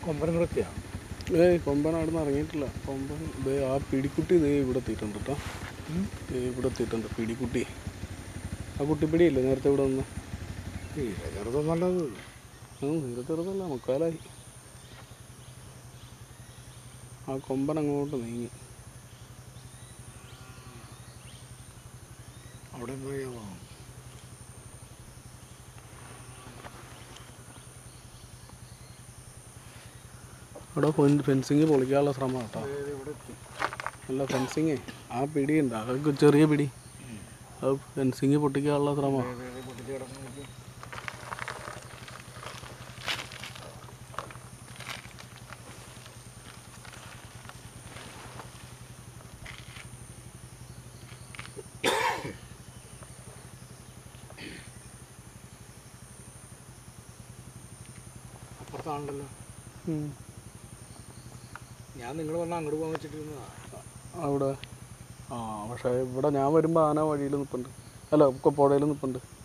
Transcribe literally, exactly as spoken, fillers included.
കൊമ്പനങ്ങളൊക്കെയാ? ഏയ് കൊമ്പൻ അവിടെ നിന്ന് ഇറങ്ങിയിട്ടില്ല. കൊമ്പൻ ഇതേ ആ പിടിക്കുട്ടി ഇതേ ഇവിടെ എത്തിയിട്ടുണ്ട് കേട്ടോ. ഇവിടെ എത്തിയിട്ടുണ്ട് പിടിക്കുട്ടി. ആ കുട്ടിപ്പിടിയില്ലേ നേരത്തെ ഇവിടെ നിന്ന്? തീരെ ചെറുതൊന്നല്ലത്. തീരെ ചെറുതല്ല, മുക്കാലായി. ആ കൊമ്പൻ അങ്ങോട്ട് നീങ്ങി. അവിടെ പോയോ? അവിടെ ഫെൻസിങ് പൊളിക്കാനുള്ള ശ്രമം കേട്ടോ. അല്ല ഫെൻസിങ് ആ പിടിയുണ്ട്, അതൊക്കെ ചെറിയ പിടി. അത് ഫെൻസിങ് പൊട്ടിക്കാനുള്ള ശ്രമം. അപ്പുറത്താണല്ലോ. ഞാൻ നിങ്ങൾ വന്നാൽ അങ്ങോട്ട് പോകാൻ വെച്ചിട്ടിരുന്നതാ അവിടെ. ആ പക്ഷേ ഇവിടെ ഞാൻ വരുമ്പോൾ ആന വഴിയിൽ നിൽപ്പുണ്ട്. അല്ല പുഴയിൽ നിൽപ്പുണ്ട്.